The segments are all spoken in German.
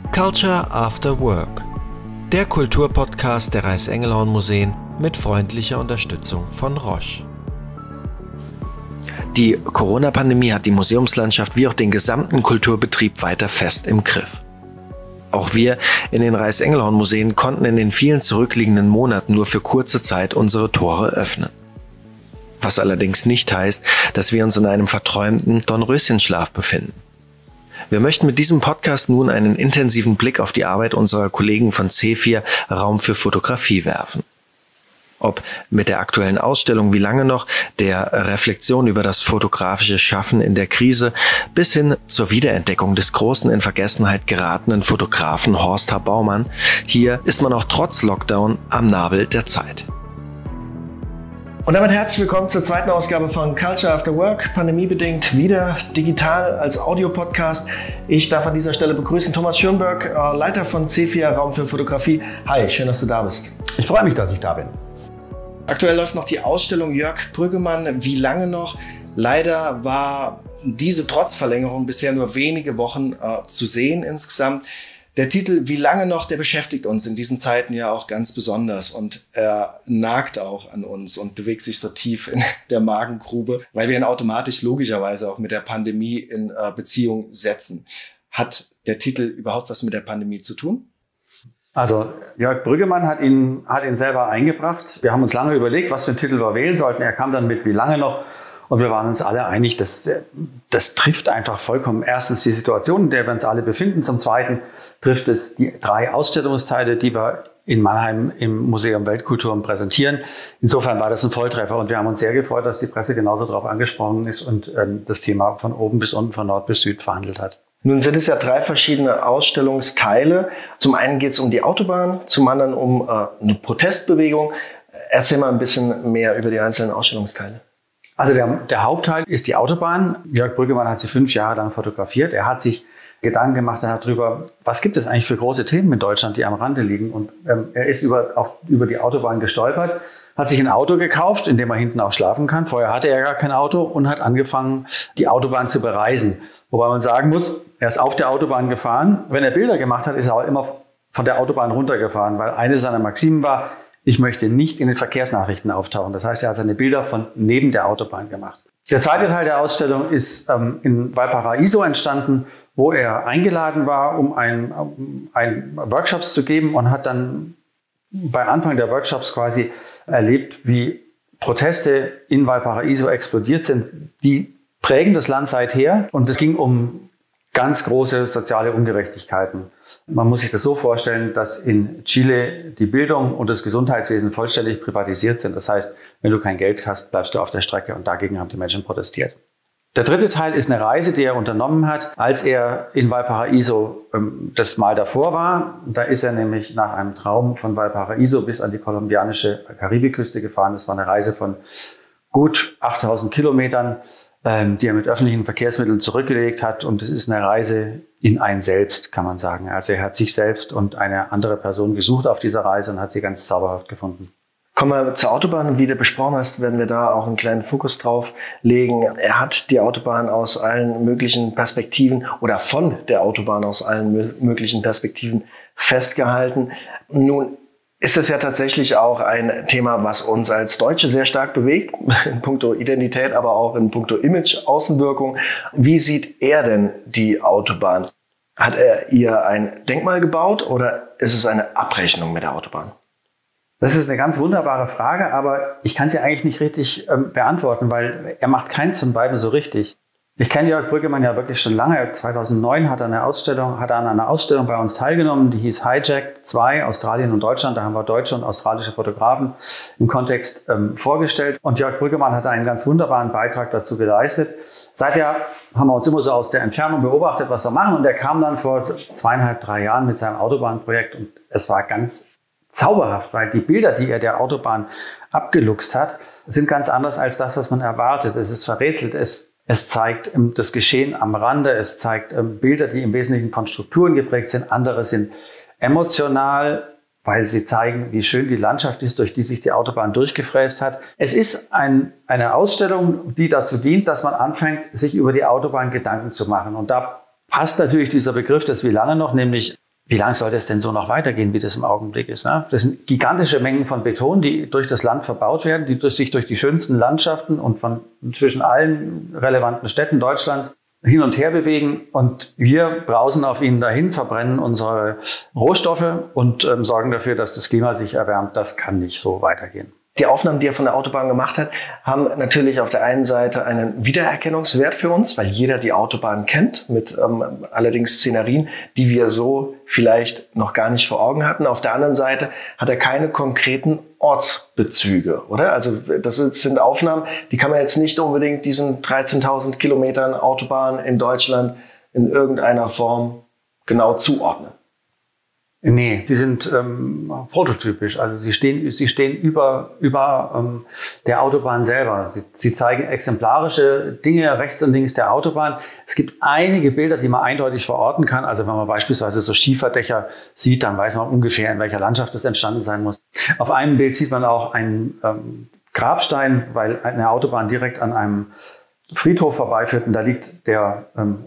Culture After Work, der Kulturpodcast der Reichsengelhorn-Museen mit freundlicher Unterstützung von Roche. Die Corona-Pandemie hat die Museumslandschaft wie auch den gesamten Kulturbetrieb weiter fest im Griff. Auch wir in den Reichsengelhorn-Museen konnten in den vielen zurückliegenden Monaten nur für kurze Zeit unsere Tore öffnen. Was allerdings nicht heißt, dass wir uns in einem verträumten Dornröschenschlaf befinden. Wir möchten mit diesem Podcast nun einen intensiven Blick auf die Arbeit unserer Kollegen von C4 Raum für Fotografie werfen. Ob mit der aktuellen Ausstellung Wie lange noch, der Reflexion über das fotografische Schaffen in der Krise bis hin zur Wiederentdeckung des großen in Vergessenheit geratenen Fotografen Horst H. Baumann, hier ist man auch trotz Lockdown am Nabel der Zeit. Und damit herzlich willkommen zur zweiten Ausgabe von Culture After Work, pandemiebedingt wieder digital als Audiopodcast. Ich darf an dieser Stelle begrüßen Thomas Schönberg, Leiter von C4 Raum für Fotografie. Hi, schön, dass du da bist. Ich freue mich, dass ich da bin. Aktuell läuft noch die Ausstellung Jörg Brüggemann, Wie lange noch? Leider war diese trotz Verlängerung bisher nur wenige Wochen zu sehen insgesamt. Der Titel Wie lange noch, der beschäftigt uns in diesen Zeiten ja auch ganz besonders und er nagt auch an uns und bewegt sich so tief in der Magengrube, weil wir ihn automatisch logischerweise auch mit der Pandemie in Beziehung setzen. Hat der Titel überhaupt was mit der Pandemie zu tun? Also Jörg Brüggemann hat ihn selber eingebracht. Wir haben uns lange überlegt, was für einen Titel wir wählen sollten. Er kam dann mit Wie lange noch? Und wir waren uns alle einig, das trifft einfach vollkommen erstens die Situation, in der wir uns alle befinden. Zum Zweiten trifft es die 3 Ausstellungsteile, die wir in Mannheim im Museum Weltkulturen präsentieren. Insofern war das ein Volltreffer und wir haben uns sehr gefreut, dass die Presse genauso darauf angesprochen ist und das Thema von oben bis unten, von Nord bis Süd verhandelt hat. Nun sind es ja 3 verschiedene Ausstellungsteile. Zum einen geht es um die Autobahn, zum anderen um eine Protestbewegung. Erzähl mal ein bisschen mehr über die einzelnen Ausstellungsteile. Also der Hauptteil ist die Autobahn. Jörg Brüggemann hat sie 5 Jahre lang fotografiert. Er hat sich Gedanken gemacht darüber, was gibt es eigentlich für große Themen in Deutschland, die am Rande liegen. Und er ist auch über die Autobahn gestolpert, hat sich ein Auto gekauft, in dem er hinten auch schlafen kann. Vorher hatte er gar kein Auto und hat angefangen, die Autobahn zu bereisen. Wobei man sagen muss, er ist auf der Autobahn gefahren. Wenn er Bilder gemacht hat, ist er auch immer von der Autobahn runtergefahren, weil eine seiner Maximen war, ich möchte nicht in den Verkehrsnachrichten auftauchen. Das heißt, er hat seine Bilder von neben der Autobahn gemacht. Der zweite Teil der Ausstellung ist in Valparaiso entstanden, wo er eingeladen war, um ein Workshops zu geben und hat dann bei Anfang der Workshops quasi erlebt, wie Proteste in Valparaiso explodiert sind. Die prägen das Land seither und es ging um ganz große soziale Ungerechtigkeiten. Man muss sich das so vorstellen, dass in Chile die Bildung und das Gesundheitswesen vollständig privatisiert sind. Das heißt, wenn du kein Geld hast, bleibst du auf der Strecke und dagegen haben die Menschen protestiert. Der dritte Teil ist eine Reise, die er unternommen hat, als er in Valparaiso das Mal davor war. Da ist er nämlich nach einem Traum von Valparaiso bis an die kolumbianische Karibikküste gefahren. Das war eine Reise von gut 8000 Kilometern. Die er mit öffentlichen Verkehrsmitteln zurückgelegt hat. Und es ist eine Reise in ein Selbst, kann man sagen. Also er hat sich selbst und eine andere Person gesucht auf dieser Reise und hat sie ganz zauberhaft gefunden. Kommen wir zur Autobahn. Wie du besprochen hast, werden wir da auch einen kleinen Fokus drauf legen. Er hat die Autobahn aus allen möglichen Perspektiven oder von der Autobahn aus allen möglichen Perspektiven festgehalten. Nun ist es ja tatsächlich auch ein Thema, was uns als Deutsche sehr stark bewegt, in puncto Identität, aber auch in puncto Image, Außenwirkung. Wie sieht er denn die Autobahn? Hat er ihr ein Denkmal gebaut oder ist es eine Abrechnung mit der Autobahn? Das ist eine ganz wunderbare Frage, aber ich kann sie eigentlich nicht richtig beantworten, weil er macht keins von beiden so richtig. Ich kenne Jörg Brüggemann ja wirklich schon lange. 2009 hat er an einer Ausstellung bei uns teilgenommen, die hieß Hijacked 2, Australien und Deutschland. Da haben wir deutsche und australische Fotografen im Kontext vorgestellt. Und Jörg Brüggemann hat einen ganz wunderbaren Beitrag dazu geleistet. Seither haben wir uns immer so aus der Entfernung beobachtet, was wir machen. Und er kam dann vor 2,5, 3 Jahren mit seinem Autobahnprojekt. Und es war ganz zauberhaft, weil die Bilder, die er der Autobahn abgeluchst hat, sind ganz anders als das, was man erwartet. Es ist verrätselt. Es zeigt das Geschehen am Rande, es zeigt Bilder, die im Wesentlichen von Strukturen geprägt sind. Andere sind emotional, weil sie zeigen, wie schön die Landschaft ist, durch die sich die Autobahn durchgefräst hat. Es ist eine Ausstellung, die dazu dient, dass man anfängt, sich über die Autobahn Gedanken zu machen. Und da passt natürlich dieser Begriff des Wie lange noch, nämlich wie lange soll das denn so noch weitergehen, wie das im Augenblick ist? Ne? Das sind gigantische Mengen von Beton, die durch das Land verbaut werden, die sich durch die schönsten Landschaften und von zwischen allen relevanten Städten Deutschlands hin und her bewegen. Und wir brausen auf ihnen dahin, verbrennen unsere Rohstoffe und sorgen dafür, dass das Klima sich erwärmt. Das kann nicht so weitergehen. Die Aufnahmen, die er von der Autobahn gemacht hat, haben natürlich auf der einen Seite einen Wiedererkennungswert für uns, weil jeder die Autobahn kennt, mit allerdings Szenerien, die wir so vielleicht noch gar nicht vor Augen hatten. Auf der anderen Seite hat er keine konkreten Ortsbezüge, oder? Also das sind Aufnahmen, die kann man jetzt nicht unbedingt diesen 13.000 Kilometern Autobahn in Deutschland in irgendeiner Form genau zuordnen. Nee, sie sind prototypisch. Also sie stehen über der Autobahn selber. Sie zeigen exemplarische Dinge rechts und links der Autobahn. Es gibt einige Bilder, die man eindeutig verorten kann. Also wenn man beispielsweise so Schieferdächer sieht, dann weiß man ungefähr, in welcher Landschaft es entstanden sein muss. Auf einem Bild sieht man auch einen Grabstein, weil eine Autobahn direkt an einem Friedhof vorbeiführt. Und da liegt der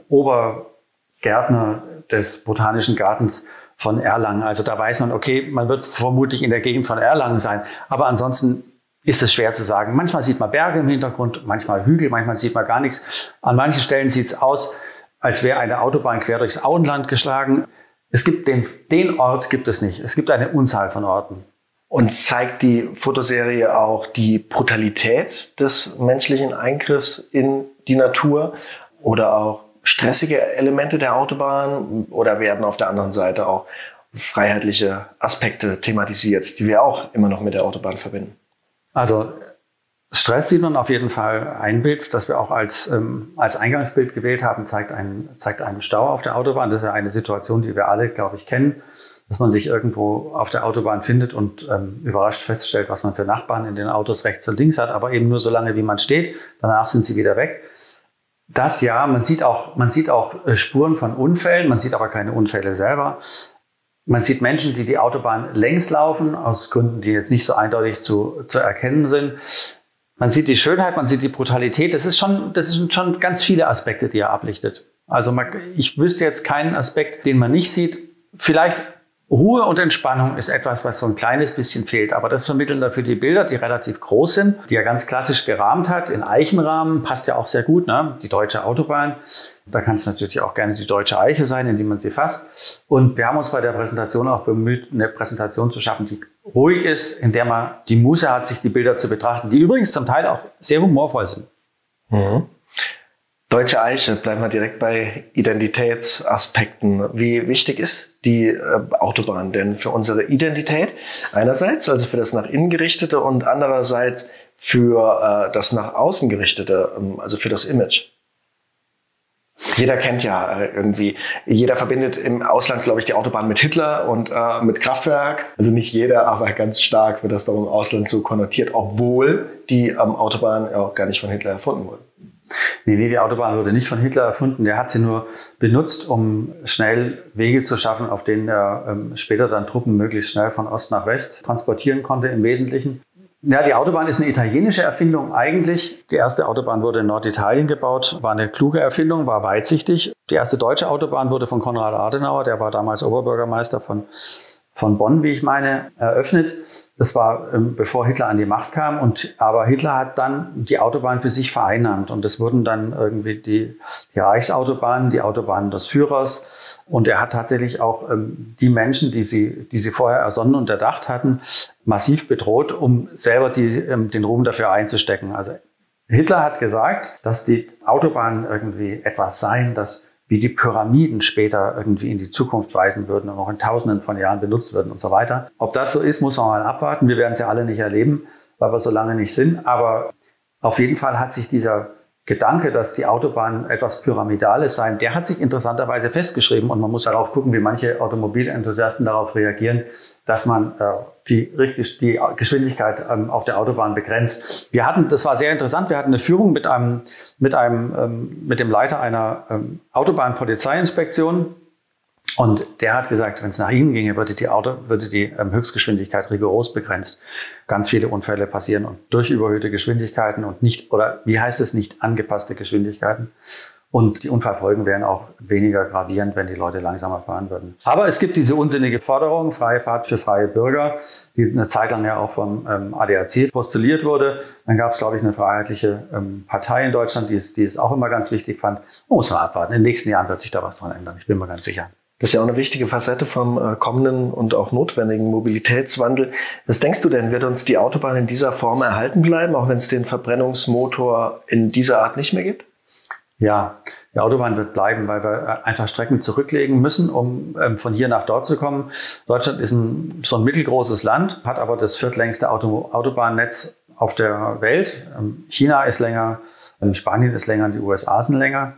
Obergärtner des Botanischen Gartens von Erlangen. Also da weiß man, okay, man wird vermutlich in der Gegend von Erlangen sein. Aber ansonsten ist es schwer zu sagen. Manchmal sieht man Berge im Hintergrund, manchmal Hügel, manchmal sieht man gar nichts. An manchen Stellen sieht es aus, als wäre eine Autobahn quer durchs Auenland geschlagen. Es gibt den Ort gibt es nicht. Es gibt eine Unzahl von Orten. Und zeigt die Fotoserie auch die Brutalität des menschlichen Eingriffs in die Natur oder auch stressige Elemente der Autobahn, oder werden auf der anderen Seite auch freiheitliche Aspekte thematisiert, die wir auch immer noch mit der Autobahn verbinden? Also Stress sieht man auf jeden Fall. Ein Bild, das wir auch als Eingangsbild gewählt haben, zeigt einen Stau auf der Autobahn. Das ist ja eine Situation, die wir alle, glaube ich, kennen, dass man sich irgendwo auf der Autobahn findet und überrascht feststellt, was man für Nachbarn in den Autos rechts und links hat, aber eben nur so lange, wie man steht. Danach sind sie wieder weg. Das ja, man sieht auch Spuren von Unfällen, man sieht aber keine Unfälle selber. Man sieht Menschen, die Autobahn längs laufen, aus Gründen, die jetzt nicht so eindeutig zu erkennen sind. Man sieht die Schönheit, man sieht die Brutalität. Das sind schon ganz viele Aspekte, die er ablichtet. Also ich wüsste jetzt keinen Aspekt, den man nicht sieht. Vielleicht Ruhe und Entspannung ist etwas, was so ein kleines bisschen fehlt. Aber das vermitteln dafür die Bilder, die relativ groß sind, die er ganz klassisch gerahmt hat, in Eichenrahmen. Passt ja auch sehr gut, ne? Die deutsche Autobahn. Da kann es natürlich auch gerne die deutsche Eiche sein, in die man sie fasst. Und wir haben uns bei der Präsentation auch bemüht, eine Präsentation zu schaffen, die ruhig ist, in der man die Muße hat, sich die Bilder zu betrachten, die übrigens zum Teil auch sehr humorvoll sind. Mhm. Deutsche Eiche, bleiben wir direkt bei Identitätsaspekten. Wie wichtig ist die Autobahn denn für unsere Identität? Einerseits, also für das nach innen gerichtete, und andererseits für das nach außen gerichtete, also für das Image. Jeder kennt ja irgendwie, jeder verbindet im Ausland, glaube ich, die Autobahn mit Hitler und mit Kraftwerk. Also nicht jeder, aber ganz stark wird das doch im Ausland so konnotiert, obwohl die Autobahn auch gar nicht von Hitler erfunden wurde. Nee, die Autobahn wurde nicht von Hitler erfunden. Der hat sie nur benutzt, um schnell Wege zu schaffen, auf denen er später dann Truppen möglichst schnell von Ost nach West transportieren konnte im Wesentlichen. Ja, die Autobahn ist eine italienische Erfindung eigentlich. Die erste Autobahn wurde in Norditalien gebaut, war eine kluge Erfindung, war weitsichtig. Die erste deutsche Autobahn wurde von Konrad Adenauer, der war damals Oberbürgermeister von Bonn, wie ich meine, eröffnet. Das war bevor Hitler an die Macht kam. Aber Hitler hat dann die Autobahn für sich vereinnahmt. Und das wurden dann irgendwie die Reichsautobahnen, die Autobahnen des Führers. Und er hat tatsächlich auch die Menschen, die sie vorher ersonnen und erdacht hatten, massiv bedroht, um selber den Ruhm dafür einzustecken. Also Hitler hat gesagt, dass die Autobahnen irgendwie etwas seien, das wie die Pyramiden später irgendwie in die Zukunft weisen würden und noch in Tausenden von Jahren benutzt würden und so weiter. Ob das so ist, muss man mal abwarten. Wir werden es ja alle nicht erleben, weil wir so lange nicht sind. Aber auf jeden Fall hat sich dieser Gedanke, dass die Autobahnen etwas Pyramidales seien, der hat sich interessanterweise festgeschrieben. Und man muss darauf gucken, wie manche Automobilenthusiasten darauf reagieren, dass man die Geschwindigkeit auf der Autobahn begrenzt. Das war sehr interessant, wir hatten eine Führung mit dem Leiter einer Autobahnpolizeiinspektion. Und der hat gesagt, wenn es nach ihm ginge, würde die Höchstgeschwindigkeit rigoros begrenzt. Ganz viele Unfälle passieren und durch überhöhte Geschwindigkeiten und nicht angepasste Geschwindigkeiten. Und die Unfallfolgen wären auch weniger gravierend, wenn die Leute langsamer fahren würden. Aber es gibt diese unsinnige Forderung, freie Fahrt für freie Bürger, die eine Zeit lang ja auch vom ADAC postuliert wurde. Dann gab es, glaube ich, eine freiheitliche Partei in Deutschland, die es auch immer ganz wichtig fand. Man muss mal abwarten. In den nächsten Jahren wird sich da was dran ändern. Ich bin mir ganz sicher. Das ist ja auch eine wichtige Facette vom kommenden und auch notwendigen Mobilitätswandel. Was denkst du denn, wird uns die Autobahn in dieser Form erhalten bleiben, auch wenn es den Verbrennungsmotor in dieser Art nicht mehr gibt? Ja, die Autobahn wird bleiben, weil wir einfach Strecken zurücklegen müssen, um von hier nach dort zu kommen. Deutschland ist so ein mittelgroßes Land, hat aber das viertlängste Autobahnnetz auf der Welt. China ist länger, Spanien ist länger, die USA sind länger.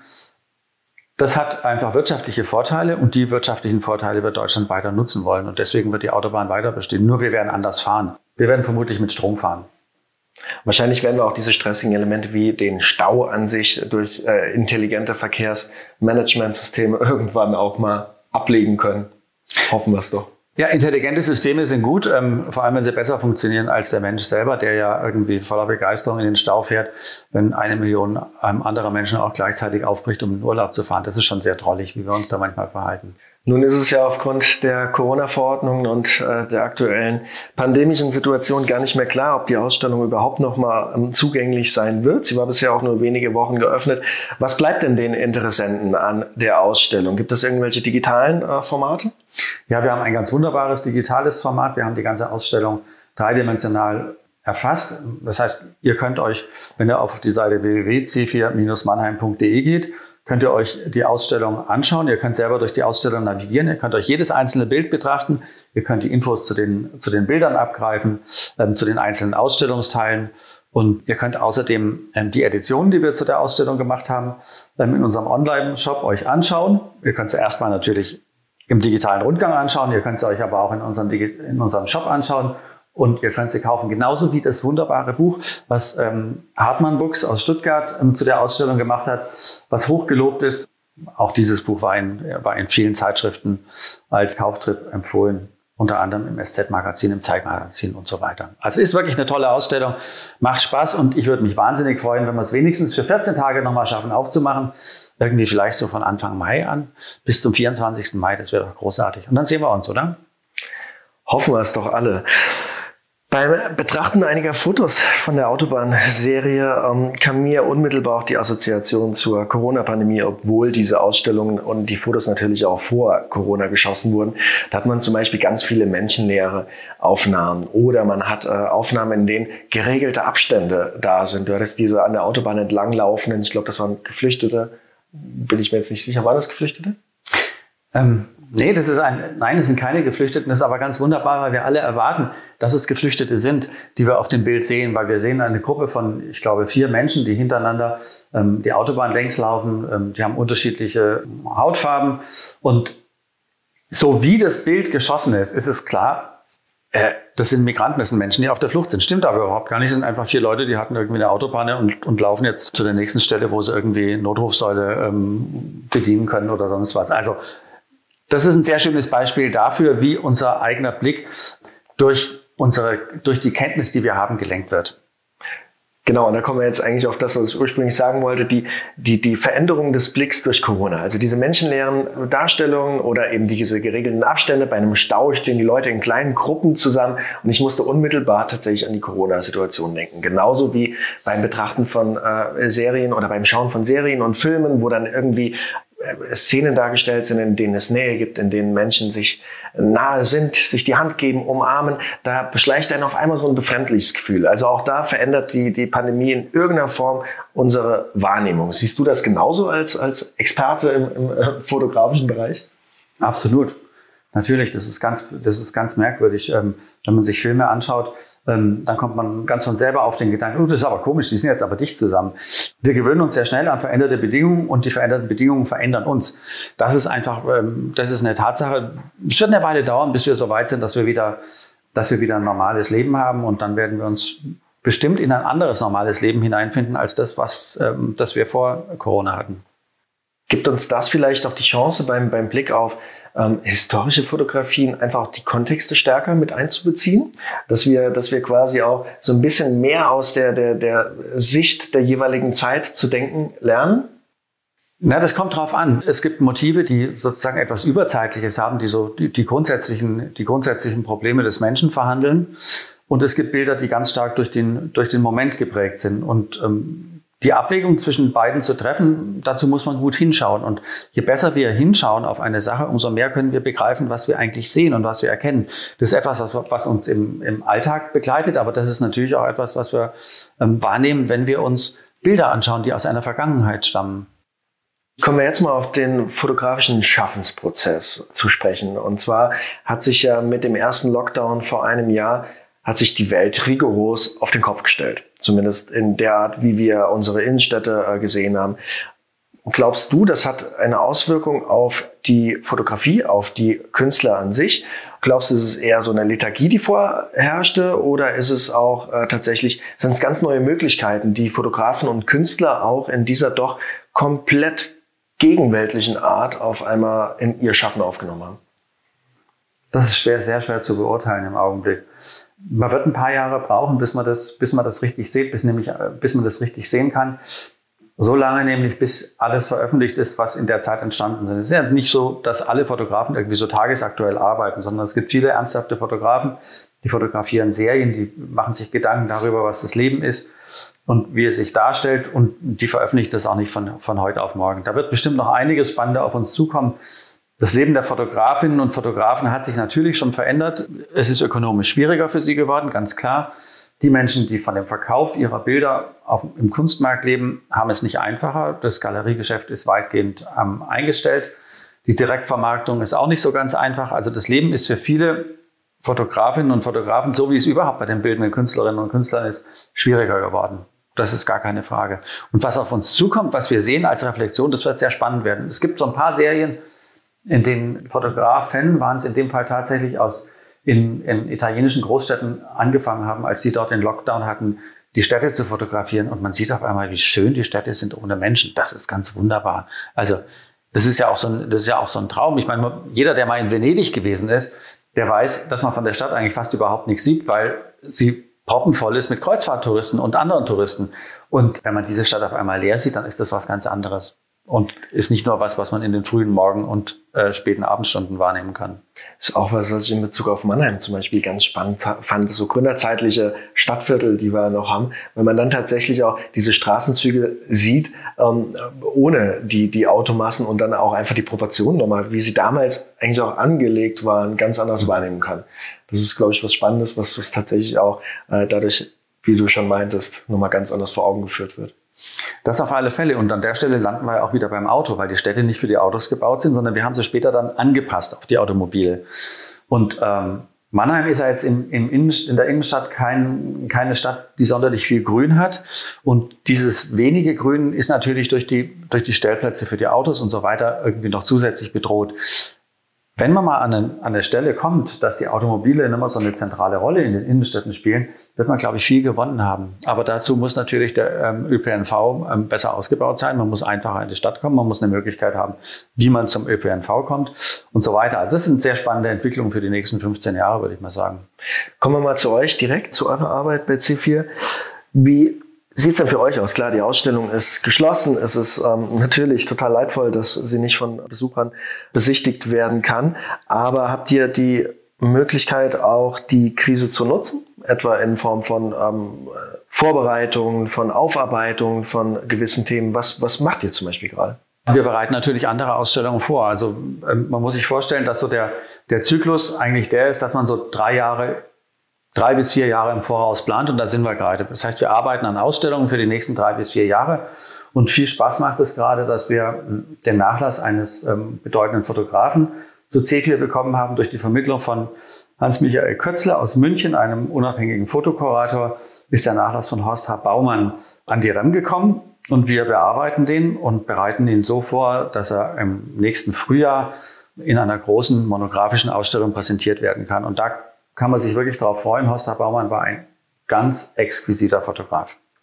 Das hat einfach wirtschaftliche Vorteile und die wirtschaftlichen Vorteile wird Deutschland weiter nutzen wollen. Und deswegen wird die Autobahn weiter bestehen. Nur wir werden anders fahren. Wir werden vermutlich mit Strom fahren. Wahrscheinlich werden wir auch diese stressigen Elemente wie den Stau an sich durch intelligente Verkehrsmanagementsysteme irgendwann auch mal ablegen können. Hoffen wir es doch. Ja, intelligente Systeme sind gut, vor allem wenn sie besser funktionieren als der Mensch selber, der ja irgendwie voller Begeisterung in den Stau fährt, wenn 1 Million anderer Menschen auch gleichzeitig aufbricht, um in den Urlaub zu fahren. Das ist schon sehr drollig, wie wir uns da manchmal verhalten. Nun ist es ja aufgrund der Corona-Verordnungen und der aktuellen pandemischen Situation gar nicht mehr klar, ob die Ausstellung überhaupt noch mal zugänglich sein wird. Sie war bisher auch nur wenige Wochen geöffnet. Was bleibt denn den Interessenten an der Ausstellung? Gibt es irgendwelche digitalen Formate? Ja, wir haben ein ganz wunderbares digitales Format. Wir haben die ganze Ausstellung dreidimensional erfasst. Das heißt, ihr könnt euch, wenn ihr auf die Seite www.c4-mannheim.de geht, könnt ihr euch die Ausstellung anschauen. Ihr könnt selber durch die Ausstellung navigieren. Ihr könnt euch jedes einzelne Bild betrachten. Ihr könnt die Infos zu den Bildern abgreifen, zu den einzelnen Ausstellungsteilen. Und ihr könnt außerdem die Editionen, die wir zu der Ausstellung gemacht haben, in unserem Online-Shop euch anschauen. Ihr könnt sie erstmal natürlich im digitalen Rundgang anschauen. Ihr könnt sie euch aber auch in unserem Shop anschauen. Und ihr könnt sie kaufen, genauso wie das wunderbare Buch, was Hartmann Books aus Stuttgart zu der Ausstellung gemacht hat, was hochgelobt ist. Auch dieses Buch war in vielen Zeitschriften als Kauftipp empfohlen, unter anderem im SZ-Magazin, im Zeitmagazin und so weiter. Also ist wirklich eine tolle Ausstellung, macht Spaß und ich würde mich wahnsinnig freuen, wenn wir es wenigstens für 14 Tage nochmal schaffen aufzumachen. Irgendwie vielleicht so von Anfang Mai an bis zum 24. Mai, das wäre doch großartig. Und dann sehen wir uns, oder? Hoffen wir es doch alle. Beim Betrachten einiger Fotos von der Autobahn-Serie kam mir unmittelbar auch die Assoziation zur Corona-Pandemie, obwohl diese Ausstellungen und die Fotos natürlich auch vor Corona geschossen wurden. Da hat man zum Beispiel ganz viele menschenleere Aufnahmen oder man hat Aufnahmen, in denen geregelte Abstände da sind. Du hattest diese an der Autobahn entlanglaufenden, ich glaube, das waren Geflüchtete, bin ich mir jetzt nicht sicher, waren das Geflüchtete? Nee, das sind keine Geflüchteten. Das ist aber ganz wunderbar, weil wir alle erwarten, dass es Geflüchtete sind, die wir auf dem Bild sehen, weil wir sehen eine Gruppe von, ich glaube, 4 Menschen, die hintereinander die Autobahn längs laufen. Die haben unterschiedliche Hautfarben und so wie das Bild geschossen ist es klar, das sind Migranten, das sind Menschen, die auf der Flucht sind. Stimmt aber überhaupt gar nicht. Das sind einfach 4 Leute, die hatten irgendwie eine Autobahn und laufen jetzt zu der nächsten Stelle, wo sie irgendwie Notrufsäule bedienen können oder sonst was. Also das ist ein sehr schönes Beispiel dafür, wie unser eigener Blick durch die Kenntnis, die wir haben, gelenkt wird. Genau, und da kommen wir jetzt eigentlich auf das, was ich ursprünglich sagen wollte, die Veränderung des Blicks durch Corona. Also diese menschenleeren Darstellungen oder eben diese geregelten Abstände. Bei einem Stau stehen die Leute in kleinen Gruppen zusammen und ich musste unmittelbar tatsächlich an die Corona-Situation denken. Genauso wie beim Betrachten von Serien oder beim Schauen von Serien und Filmen, wo dann irgendwie Szenen dargestellt sind, in denen es Nähe gibt, in denen Menschen sich nahe sind, sich die Hand geben, umarmen, da beschleicht einen auf einmal so ein befremdliches Gefühl. Also auch da verändert die Pandemie in irgendeiner Form unsere Wahrnehmung. Siehst du das genauso als Experte im fotografischen Bereich? Absolut. Natürlich, das ist ganz merkwürdig, wenn man sich Filme anschaut. Dann kommt man ganz von selber auf den Gedanken, das ist aber komisch, die sind jetzt aber dicht zusammen. Wir gewöhnen uns sehr schnell an veränderte Bedingungen und die veränderten Bedingungen verändern uns. Das ist einfach, das ist eine Tatsache. Es wird eine Weile dauern, bis wir so weit sind, dass wir wieder ein normales Leben haben und dann werden wir uns bestimmt in ein anderes normales Leben hineinfinden als das wir vor Corona hatten. Gibt uns das vielleicht auch die Chance beim Blick auf historische Fotografien einfach auch die Kontexte stärker mit einzubeziehen, dass wir quasi auch so ein bisschen mehr aus der Sicht der jeweiligen Zeit zu denken lernen? Na, das kommt drauf an. Es gibt Motive, die sozusagen etwas Überzeitliches haben, die so die grundsätzlichen Probleme des Menschen verhandeln. Und es gibt Bilder, die ganz stark durch den Moment geprägt sind. Und die Abwägung zwischen beiden zu treffen, dazu muss man gut hinschauen. Und je besser wir hinschauen auf eine Sache, umso mehr können wir begreifen, was wir eigentlich sehen und was wir erkennen. Das ist etwas, was uns im Alltag begleitet, aber das ist natürlich auch etwas, was wir wahrnehmen, wenn wir uns Bilder anschauen, die aus einer Vergangenheit stammen. Kommen wir jetzt mal auf den fotografischen Schaffensprozess zu sprechen. Und zwar hat sich ja mit dem ersten Lockdown vor einem Jahr hat sich die Welt rigoros auf den Kopf gestellt. Zumindest in der Art, wie wir unsere Innenstädte gesehen haben. Glaubst du, das hat eine Auswirkung auf die Fotografie, auf die Künstler an sich? Glaubst du, es ist eher so eine Lethargie, die vorherrschte? Oder ist es auch sind es ganz neue Möglichkeiten, die Fotografen und Künstler auch in dieser doch komplett gegenweltlichen Art auf einmal in ihr Schaffen aufgenommen haben? Das ist sehr schwer zu beurteilen im Augenblick. Man wird ein paar Jahre brauchen, bis man das richtig sieht, bis man das richtig sehen kann. So lange nämlich, bis alles veröffentlicht ist, was in der Zeit entstanden ist. Es ist ja nicht so, dass alle Fotografen irgendwie so tagesaktuell arbeiten, sondern es gibt viele ernsthafte Fotografen, die fotografieren Serien, die machen sich Gedanken darüber, was das Leben ist und wie es sich darstellt, und die veröffentlichen das auch nicht von heute auf morgen. Da wird bestimmt noch einiges Spannende auf uns zukommen. Das Leben der Fotografinnen und Fotografen hat sich natürlich schon verändert. Es ist ökonomisch schwieriger für sie geworden, ganz klar. Die Menschen, die von dem Verkauf ihrer Bilder im Kunstmarkt leben, haben es nicht einfacher. Das Galeriegeschäft ist weitgehend eingestellt. Die Direktvermarktung ist auch nicht so ganz einfach. Also das Leben ist für viele Fotografinnen und Fotografen, so wie es überhaupt bei den bildenden Künstlerinnen und Künstlern ist, schwieriger geworden. Das ist gar keine Frage. Und was auf uns zukommt, was wir sehen als Reflexion, das wird sehr spannend werden. Es gibt so ein paar Serien, in den Fotografen waren es in dem Fall tatsächlich in italienischen Großstädten angefangen haben, als die dort den Lockdown hatten, die Städte zu fotografieren. Und man sieht auf einmal, wie schön die Städte sind ohne Menschen. Das ist ganz wunderbar. Also das ist ja auch so ein Traum. Ich meine, jeder, der mal in Venedig gewesen ist, der weiß, dass man von der Stadt eigentlich fast überhaupt nichts sieht, weil sie proppenvoll ist mit Kreuzfahrttouristen und anderen Touristen. Und wenn man diese Stadt auf einmal leer sieht, dann ist das was ganz anderes. Und ist nicht nur was man in den frühen Morgen- und späten Abendstunden wahrnehmen kann. Das ist auch was ich in Bezug auf Mannheim zum Beispiel ganz spannend fand. So gründerzeitliche Stadtviertel, die wir noch haben, wenn man dann tatsächlich auch diese Straßenzüge sieht, ohne die Automassen, und dann auch einfach die Proportionen nochmal, wie sie damals eigentlich auch angelegt waren, ganz anders wahrnehmen kann. Das ist, glaube ich, was Spannendes, was tatsächlich auch dadurch, wie du schon meintest, nochmal ganz anders vor Augen geführt wird. Das auf alle Fälle. Und an der Stelle landen wir ja auch wieder beim Auto, weil die Städte nicht für die Autos gebaut sind, sondern wir haben sie später dann angepasst auf die Automobile. Und Mannheim ist ja jetzt in der Innenstadt keine Stadt, die sonderlich viel Grün hat. Und dieses wenige Grün ist natürlich durch die Stellplätze für die Autos und so weiter irgendwie noch zusätzlich bedroht. Wenn man mal an eine Stelle kommt, dass die Automobile nicht mehr so eine zentrale Rolle in den Innenstädten spielen, wird man, glaube ich, viel gewonnen haben. Aber dazu muss natürlich der ÖPNV besser ausgebaut sein. Man muss einfacher in die Stadt kommen. Man muss eine Möglichkeit haben, wie man zum ÖPNV kommt und so weiter. Also das sind sehr spannende Entwicklungen für die nächsten 15 Jahre, würde ich mal sagen. Kommen wir mal zu euch direkt, zu eurer Arbeit bei C4. Wie sieht es denn für euch aus? Klar, die Ausstellung ist geschlossen. Es ist natürlich total leidvoll, dass sie nicht von Besuchern besichtigt werden kann. Aber habt ihr die Möglichkeit, auch die Krise zu nutzen? Etwa in Form von Vorbereitungen, von Aufarbeitungen von gewissen Themen. Was macht ihr zum Beispiel gerade? Wir bereiten natürlich andere Ausstellungen vor. Also man muss sich vorstellen, dass so der Zyklus eigentlich der ist, dass man so 3 bis 4 Jahre im Voraus plant, und da sind wir gerade. Das heißt, wir arbeiten an Ausstellungen für die nächsten 3 bis 4 Jahre, und viel Spaß macht es gerade, dass wir den Nachlass eines bedeutenden Fotografen zu C4 bekommen haben durch die Vermittlung von Hans-Michael Kötzler aus München, einem unabhängigen Fotokurator, ist der Nachlass von Horst H. Baumann an die REM gekommen, und wir bearbeiten den und bereiten ihn so vor, dass er im nächsten Frühjahr in einer großen monografischen Ausstellung präsentiert werden kann. Und da kann man sich wirklich darauf freuen. Horst H. Baumann war ein ganz exquisiter Fotograf.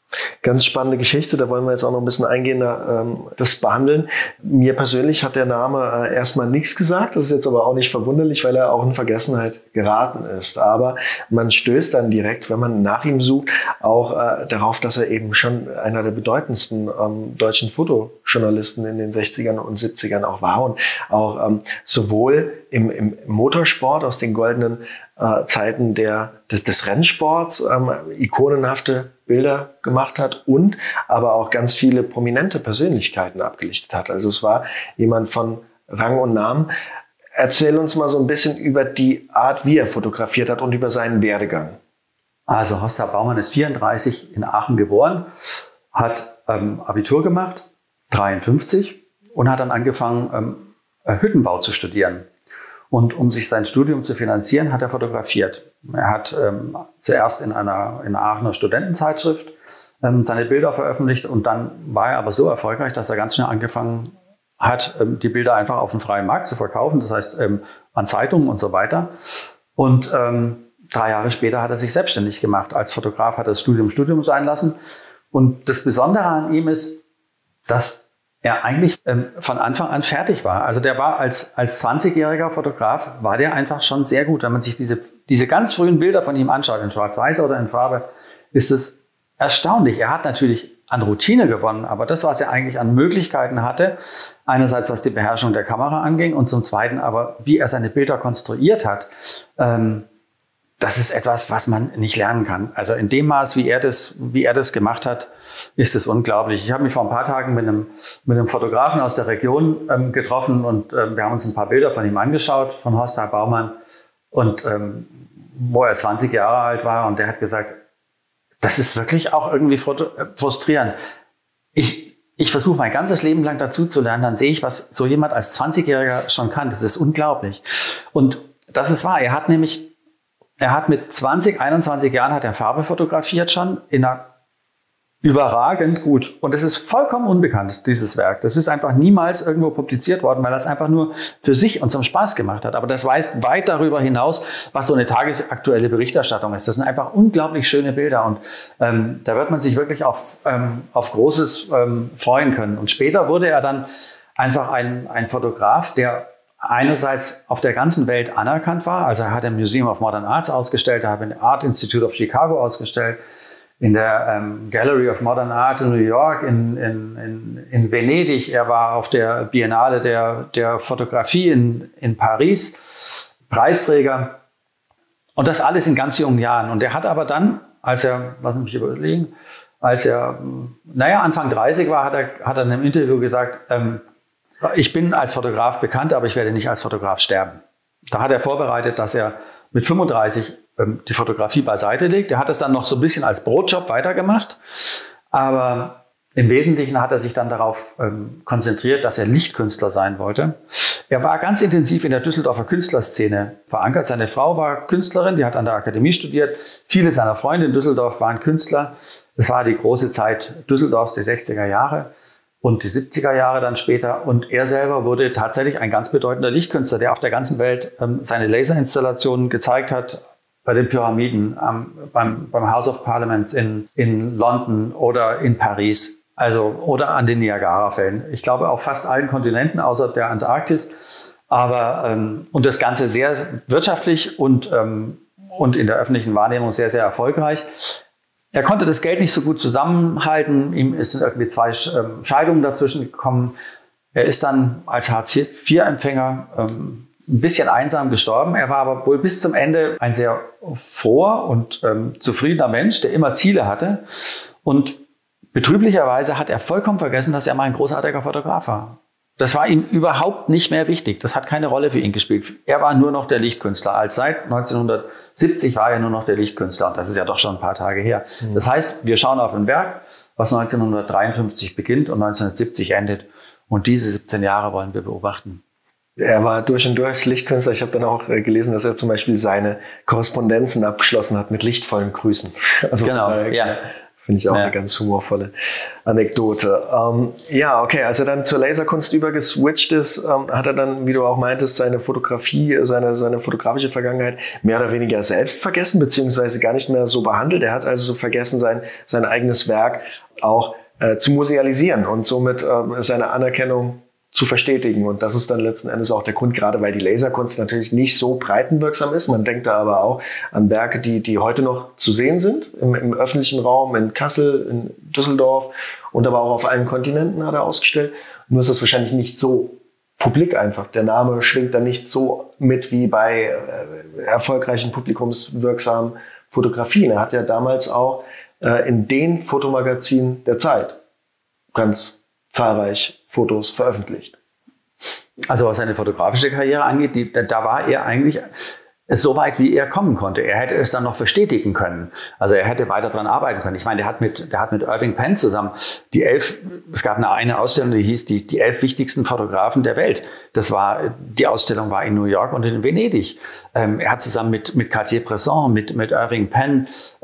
Ganz spannende Geschichte, da wollen wir jetzt auch noch ein bisschen eingehender das behandeln. Mir persönlich hat der Name erstmal nichts gesagt, das ist jetzt aber auch nicht verwunderlich, weil er auch in Vergessenheit geraten ist. Aber man stößt dann direkt, wenn man nach ihm sucht, auch darauf, dass er eben schon einer der bedeutendsten deutschen Fotojournalisten in den 60ern und 70ern auch war und auch sowohl im Motorsport aus den goldenen Zeiten des Rennsports ikonenhafte Bilder gemacht hat und aber auch ganz viele prominente Persönlichkeiten abgelichtet hat. Also es war jemand von Rang und Namen. Erzähl uns mal so ein bisschen über die Art, wie er fotografiert hat und über seinen Werdegang. Also Horst H. Baumann ist 34 in Aachen geboren, hat Abitur gemacht, 53, und hat dann angefangen, Hüttenbau zu studieren. Und um sich sein Studium zu finanzieren, hat er fotografiert. Er hat zuerst in einer Aachener Studentenzeitschrift seine Bilder veröffentlicht und dann war er aber so erfolgreich, dass er ganz schnell angefangen hat, die Bilder einfach auf dem freien Markt zu verkaufen, das heißt an Zeitungen und so weiter. Und 3 Jahre später hat er sich selbstständig gemacht. Als Fotograf hat er das Studium sein lassen. Und das Besondere an ihm ist, dass er eigentlich von Anfang an fertig war. Also der war als 20-jähriger Fotograf, war der einfach schon sehr gut. Wenn man sich diese ganz frühen Bilder von ihm anschaut, in Schwarz-Weiß oder in Farbe, ist es erstaunlich. Er hat natürlich an Routine gewonnen, aber das, was er eigentlich an Möglichkeiten hatte, einerseits was die Beherrschung der Kamera anging und zum Zweiten aber, wie er seine Bilder konstruiert hat, das ist etwas, was man nicht lernen kann. Also in dem Maß, wie er das gemacht hat, ist es unglaublich. Ich habe mich vor ein paar Tagen mit einem Fotografen aus der Region getroffen und wir haben uns ein paar Bilder von ihm angeschaut, von Horst H. Baumann, und wo er 20 Jahre alt war, und der hat gesagt, das ist wirklich auch irgendwie frustrierend. Ich versuche mein ganzes Leben lang dazu zu lernen, dann sehe ich, was so jemand als 20-Jähriger schon kann. Das ist unglaublich. Und das ist wahr. Er hat mit 21 Jahren hat er Farbe fotografiert schon in einer überragend gut. Und es ist vollkommen unbekannt, dieses Werk. Das ist einfach niemals irgendwo publiziert worden, weil er es einfach nur für sich und zum Spaß gemacht hat. Aber das weist weit darüber hinaus, was so eine tagesaktuelle Berichterstattung ist. Das sind einfach unglaublich schöne Bilder und da wird man sich wirklich auf Großes freuen können. Und später wurde er dann einfach ein Fotograf, der einerseits auf der ganzen Welt anerkannt war. Also er hat im Museum of Modern Arts ausgestellt, er hat im Art Institute of Chicago ausgestellt, in der Gallery of Modern Art in New York, in Venedig. Er war auf der Biennale der Fotografie in Paris, Preisträger. Und das alles in ganz jungen Jahren. Und er hat aber dann, lass mich überlegen, Anfang 30 war, hat er in einem Interview gesagt, ich bin als Fotograf bekannt, aber ich werde nicht als Fotograf sterben. Da hat er vorbereitet, dass er mit 35 die Fotografie beiseite legt. Er hat es dann noch so ein bisschen als Brotjob weitergemacht. Aber im Wesentlichen hat er sich dann darauf konzentriert, dass er Lichtkünstler sein wollte. Er war ganz intensiv in der Düsseldorfer Künstlerszene verankert. Seine Frau war Künstlerin, die hat an der Akademie studiert. Viele seiner Freunde in Düsseldorf waren Künstler. Das war die große Zeit Düsseldorfs, die 60er Jahre. Und die 70er Jahre dann später. Und er selber wurde tatsächlich ein ganz bedeutender Lichtkünstler, der auf der ganzen Welt seine Laserinstallationen gezeigt hat, bei den Pyramiden, beim House of Parliaments in London oder in Paris, oder an den Niagarafällen. Ich glaube auf fast allen Kontinenten außer der Antarktis. Aber und das Ganze sehr wirtschaftlich und in der öffentlichen Wahrnehmung sehr, sehr erfolgreich. Er konnte das Geld nicht so gut zusammenhalten. Ihm sind irgendwie 2 Scheidungen dazwischen gekommen. Er ist dann als Hartz-IV-Empfänger ein bisschen einsam gestorben. Er war aber wohl bis zum Ende ein sehr froher und zufriedener Mensch, der immer Ziele hatte. Und betrüblicherweise hat er vollkommen vergessen, dass er mal ein großartiger Fotograf war. Das war ihm überhaupt nicht mehr wichtig. Das hat keine Rolle für ihn gespielt. Er war nur noch der Lichtkünstler. Seit 1970 war er nur noch der Lichtkünstler. Und das ist ja doch schon ein paar Tage her. Das heißt, wir schauen auf ein Werk, was 1953 beginnt und 1970 endet. Und diese 17 Jahre wollen wir beobachten. Er war durch und durch Lichtkünstler. Ich habe dann auch gelesen, dass er zum Beispiel seine Korrespondenzen abgeschlossen hat mit lichtvollen Grüßen. Also genau, ja. Finde ich auch eine ganz humorvolle Anekdote. Ja, okay, als er dann zur Laserkunst übergeswitcht ist, hat er dann, wie du auch meintest, seine Fotografie, seine fotografische Vergangenheit mehr oder weniger selbst vergessen, beziehungsweise gar nicht mehr so behandelt. Er hat also so vergessen, sein eigenes Werk auch zu musealisieren und somit seine Anerkennung zu verstetigen. Und das ist dann letzten Endes auch der Grund, gerade weil die Laserkunst natürlich nicht so breitenwirksam ist. Man denkt da aber auch an Werke, die heute noch zu sehen sind, im öffentlichen Raum, in Kassel, in Düsseldorf und aber auch auf allen Kontinenten hat er ausgestellt. Nur ist das wahrscheinlich nicht so publik einfach. Der Name schwingt dann nicht so mit wie bei erfolgreichen publikumswirksamen Fotografien. Er hat ja damals auch in den Fotomagazinen der Zeit ganz zahlreich Fotos veröffentlicht. Also was seine fotografische Karriere angeht, da war er eigentlich so weit, wie er kommen konnte. Er hätte es dann noch verstetigen können. Also er hätte weiter daran arbeiten können. Ich meine, der hat mit Irving Penn zusammen es gab eine Ausstellung, die hieß die 11 wichtigsten Fotografen der Welt. Die Ausstellung war in New York und in Venedig. Er hat zusammen mit Cartier-Bresson, mit Irving Penn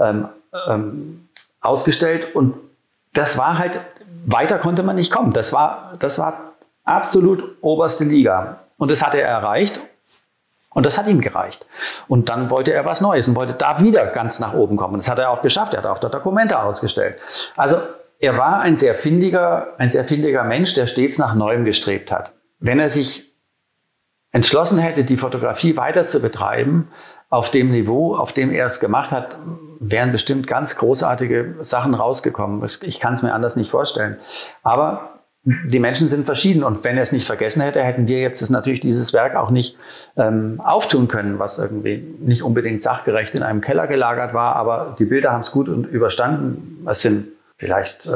ausgestellt und das war halt, weiter konnte man nicht kommen. Das war absolut oberste Liga. Und das hat er erreicht. Und das hat ihm gereicht. Und dann wollte er was Neues und wollte da wieder ganz nach oben kommen. Und das hat er auch geschafft. Er hat auch dort Dokumente ausgestellt. Also er war ein sehr findiger Mensch, der stets nach Neuem gestrebt hat. Wenn er sich entschlossen hätte, die Fotografie weiter zu betreiben, auf dem Niveau, auf dem er es gemacht hat, wären bestimmt ganz großartige Sachen rausgekommen. Ich kann es mir anders nicht vorstellen. Aber die Menschen sind verschieden und wenn er es nicht vergessen hätte, hätten wir jetzt natürlich dieses Werk auch nicht auftun können, was irgendwie nicht unbedingt sachgerecht in einem Keller gelagert war, aber die Bilder haben es gut und überstanden. Es sind vielleicht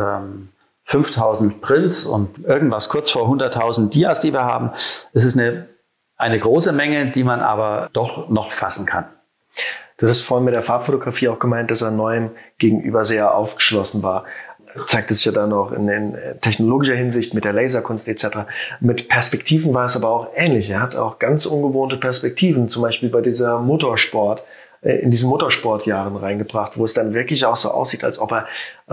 5000 Prints und irgendwas kurz vor 100.000 Dias, die wir haben. Es ist eine große Menge, die man aber doch noch fassen kann. Du hast vorhin mit der Farbfotografie auch gemeint, dass er Neuem gegenüber sehr aufgeschlossen war. Zeigt es sich ja dann auch in technologischer Hinsicht mit der Laserkunst etc. Mit Perspektiven war es aber auch ähnlich. Er hat auch ganz ungewohnte Perspektiven, zum Beispiel bei in diesen Motorsportjahren reingebracht, wo es dann wirklich auch so aussieht, als ob er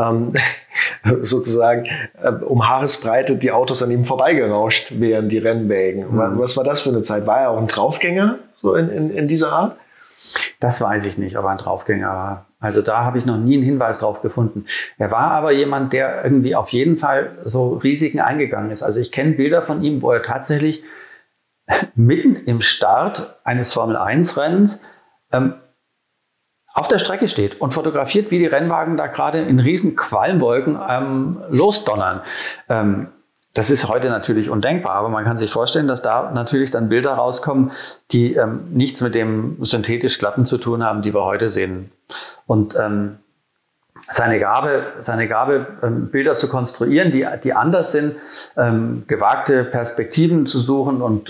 sozusagen um Haaresbreite die Autos an ihm vorbeigerauscht wären, die Rennwägen. Was war das für eine Zeit? War er auch ein Draufgänger so in dieser Art? Das weiß ich nicht, ob er ein Draufgänger war. Also da habe ich noch nie einen Hinweis drauf gefunden. Er war aber jemand, der irgendwie auf jeden Fall so Risiken eingegangen ist. Also ich kenne Bilder von ihm, wo er tatsächlich mitten im Start eines Formel-1-Rennens auf der Strecke steht und fotografiert, wie die Rennwagen da gerade in riesen Qualmwolken losdonnern. Das ist heute natürlich undenkbar, aber man kann sich vorstellen, dass da natürlich dann Bilder rauskommen, die nichts mit dem synthetisch Glatten zu tun haben, die wir heute sehen. Und seine Gabe, Bilder zu konstruieren, die anders sind, gewagte Perspektiven zu suchen und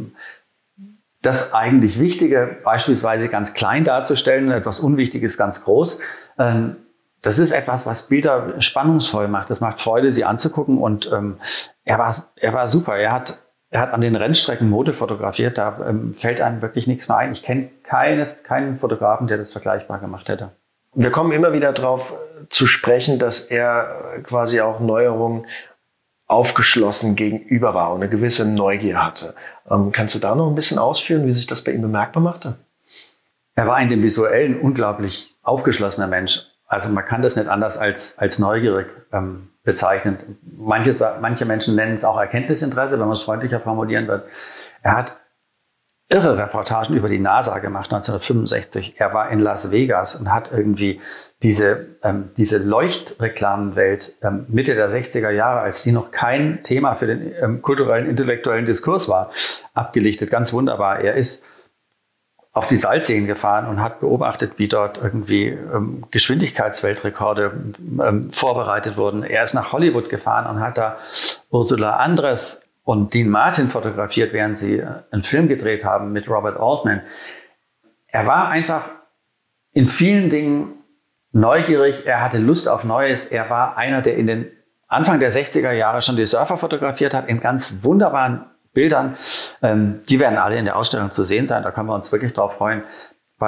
das eigentlich Wichtige beispielsweise ganz klein darzustellen, etwas Unwichtiges ganz groß. Das ist etwas, was Bilder spannungsvoll macht. Das macht Freude, sie anzugucken. Und er war super. Er hat an den Rennstrecken Mode fotografiert. Da fällt einem wirklich nichts mehr ein. Ich kenne keinen Fotografen, der das vergleichbar gemacht hätte. Wir kommen immer wieder darauf zu sprechen, dass er quasi auch Neuerungen aufgeschlossen gegenüber war und eine gewisse Neugier hatte. Kannst du da noch ein bisschen ausführen, wie sich das bei ihm bemerkbar machte? Er war in dem Visuellen unglaublich aufgeschlossener Mensch. Also man kann das nicht anders als neugierig bezeichnen. Manche Menschen nennen es auch Erkenntnisinteresse, wenn man es freundlicher formulieren wird. Er hat irre Reportagen über die NASA gemacht, 1965. Er war in Las Vegas und hat irgendwie diese Leuchtreklamenwelt Mitte der 60er Jahre, als die noch kein Thema für den kulturellen, intellektuellen Diskurs war, abgelichtet. Ganz wunderbar. Er ist auf die Salzseen gefahren und hat beobachtet, wie dort irgendwie Geschwindigkeitsweltrekorde vorbereitet wurden. Er ist nach Hollywood gefahren und hat da Ursula Andress und Dean Martin fotografiert, während sie einen Film gedreht haben mit Robert Altman. Er war einfach in vielen Dingen neugierig, er hatte Lust auf Neues. Er war einer, der in den Anfang der 60er Jahre schon die Surfer fotografiert hat, in ganz wunderbaren Bildern. Die werden alle in der Ausstellung zu sehen sein, da können wir uns wirklich drauf freuen, weil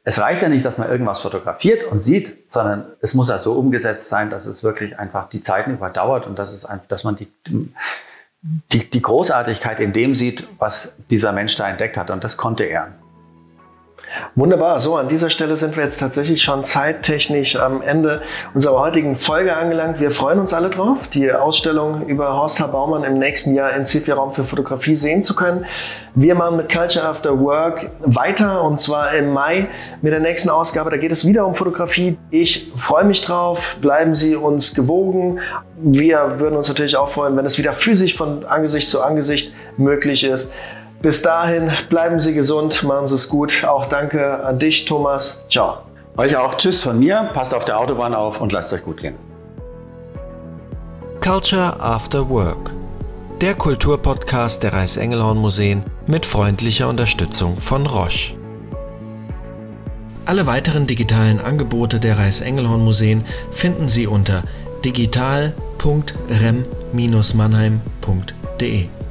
es reicht ja nicht, dass man irgendwas fotografiert und sieht, sondern es muss ja so umgesetzt sein, dass es wirklich einfach die Zeiten überdauert und dass man die Großartigkeit in dem sieht, was dieser Mensch da entdeckt hat. Und das konnte er. Wunderbar. So, an dieser Stelle sind wir jetzt tatsächlich schon zeittechnisch am Ende unserer heutigen Folge angelangt. Wir freuen uns alle drauf, die Ausstellung über Horst H. Baumann im nächsten Jahr in C4 Raum für Fotografie sehen zu können. Wir machen mit Culture After Work weiter, und zwar im Mai mit der nächsten Ausgabe. Da geht es wieder um Fotografie. Ich freue mich drauf. Bleiben Sie uns gewogen. Wir würden uns natürlich auch freuen, wenn es wieder physisch von Angesicht zu Angesicht möglich ist. Bis dahin, bleiben Sie gesund, machen Sie es gut. Auch danke an dich, Thomas. Ciao. Euch auch. Tschüss von mir. Passt auf der Autobahn auf und lasst euch gut gehen. Culture After Work, der Kulturpodcast der Reichsengelhorn-Museen mit freundlicher Unterstützung von Roche. Alle weiteren digitalen Angebote der Reichsengelhorn-Museen finden Sie unter digital.rem-mannheim.de.